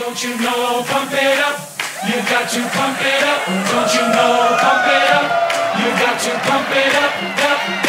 Don't you know, pump it up. You got to pump it up. Don't you know, pump it up. You got to pump it up, up.